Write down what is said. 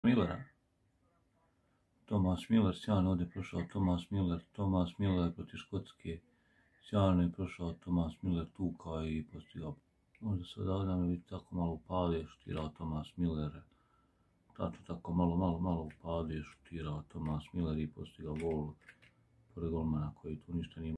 Millera. Thomas Miller, sjajno ovdje prošao Thomas Miller protiv Škotske, sjajno je prošao Thomas Miller, tukao i postigao. Možda se odavde mi biti tako malo upalije šutirao Thomas Miller, tako malo upalije šutirao Thomas Miller i postigao gol pored golmana koji tu ništa nije